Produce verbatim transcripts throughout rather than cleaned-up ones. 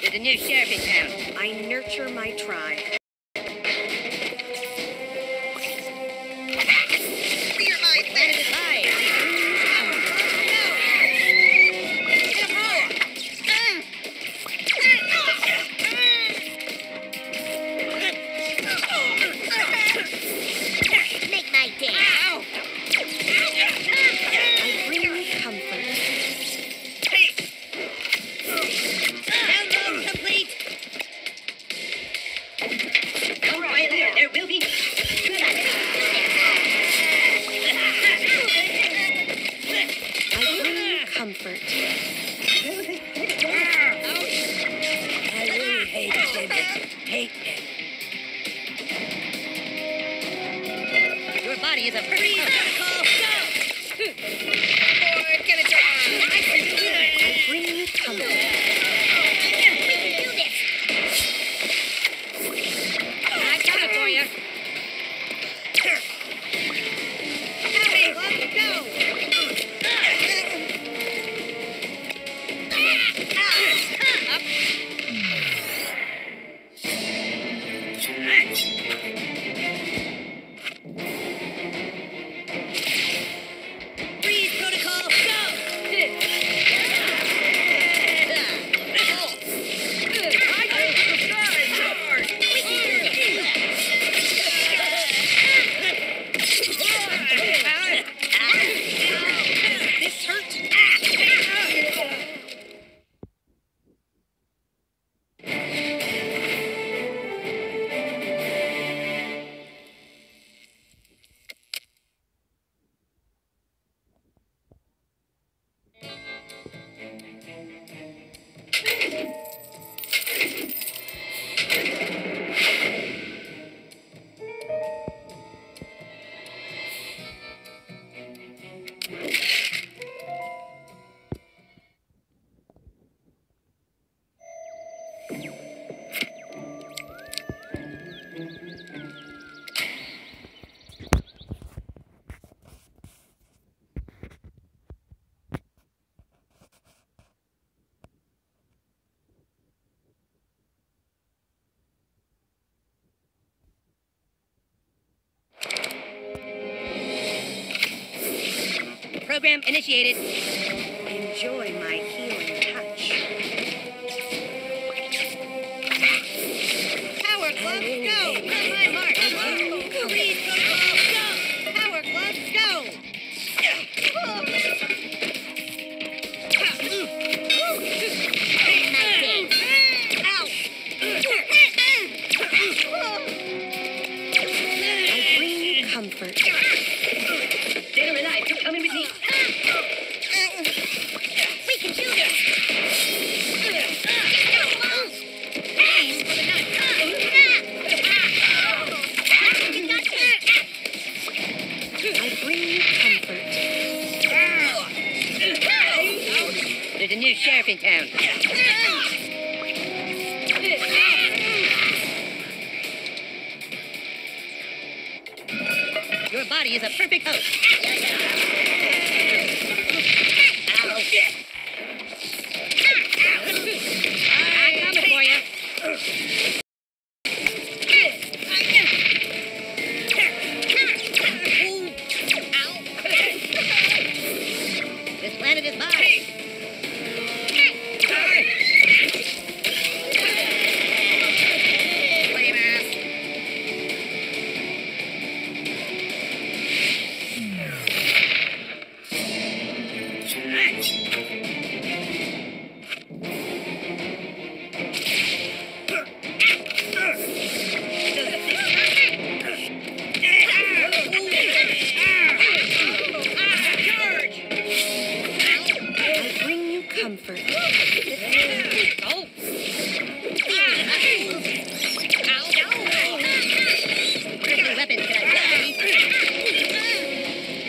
There's a new sheriff in town. I nurture my tribe. Clear my planet is high. Make my day. Ow. I bring you comfort. Hey. Download complete. Don't right there. There will be. I bring you comfort. I really hate it. Hate it. Your body is a freeze protocol. Go! Or get it down. I can do it. I bring you comfort. We can do this. I got it for you. Hey, let's go. Up. Freeze protocol, go! This hurts. Program initiated. Enjoy my healing touch. Power gloves, go! On my mark. Freeze protocol, go! Power gloves, go! I bring you comfort. Dead or alive, don't come in with me. We can do this. Aim for the I bring you comfort. There's a new sheriff in town. Your body is a perfect host. Ow. I'm coming for you. This planet is mine. Lame ass. I bring you comfort. Oh. Critical weapons, can I please?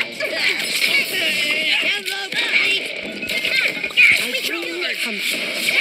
Download complete. I bring you comfort.